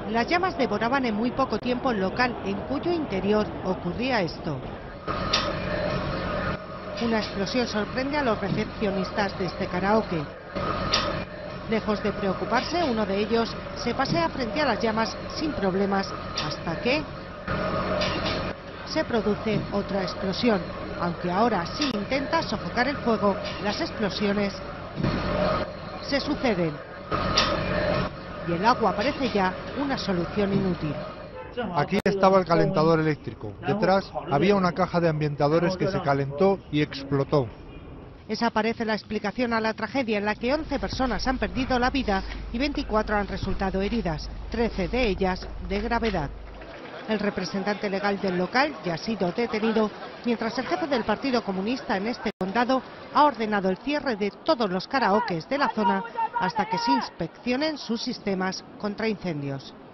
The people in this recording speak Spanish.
Las llamas devoraban en muy poco tiempo el local en cuyo interior ocurría esto. Una explosión sorprende a los recepcionistas de este karaoke. Lejos de preocuparse, uno de ellos se pasea frente a las llamas sin problemas hasta que se produce otra explosión. Aunque ahora sí intenta sofocar el fuego, las explosiones se suceden y el agua parece ya una solución inútil. Aquí estaba el calentador eléctrico. Detrás había una caja de ambientadores que se calentó y explotó. Esa parece la explicación a la tragedia en la que 11 personas han perdido la vida y 24 han resultado heridas, 13 de ellas de gravedad. El representante legal del local ya ha sido detenido, mientras el jefe del Partido Comunista en este condado ha ordenado el cierre de todos los karaokes de la zona hasta que se inspeccionen sus sistemas contra incendios.